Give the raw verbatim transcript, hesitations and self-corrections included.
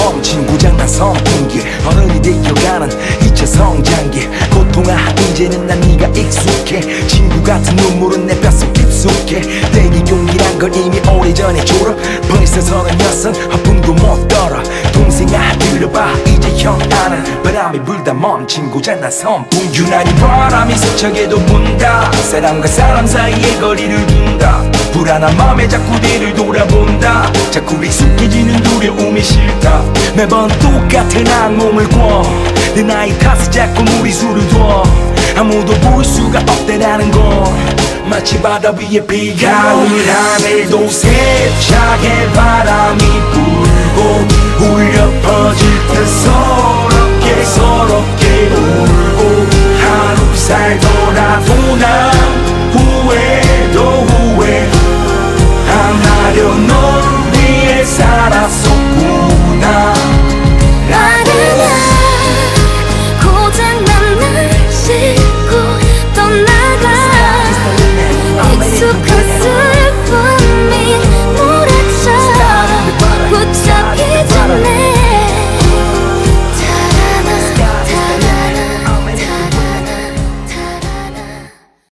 멈춘 고장난 선풍기 어른이 되어가는 이차 성장기 고통아 이제는 난 네가 익숙해 친구 같은 눈물은 내 뼛속 깊숙해 대기 용기란 걸 이미 오래전에 졸업 벌써 서른여섯 화분도 못 떨어 동생아 들어봐 이제 형 아는 바람이 불다 멈춘 고장난 선풍기 유난히 바람이 세척에도 분다 사람과 사람 사이에 거리를 둔다 불안한 맘에 자꾸 뒤를 돌아본다 자꾸 익숙해지는 두려움이 싫다 매번 똑같은 악몽을 꿔 내 나이 탓에 자꾸 무리수를 둬 아무도 볼 수가 없다라는 건 마치 바다 위에 비가 가을 하늘도 세차게 바람이 불고 울려 퍼질 듯 서럽게 서럽게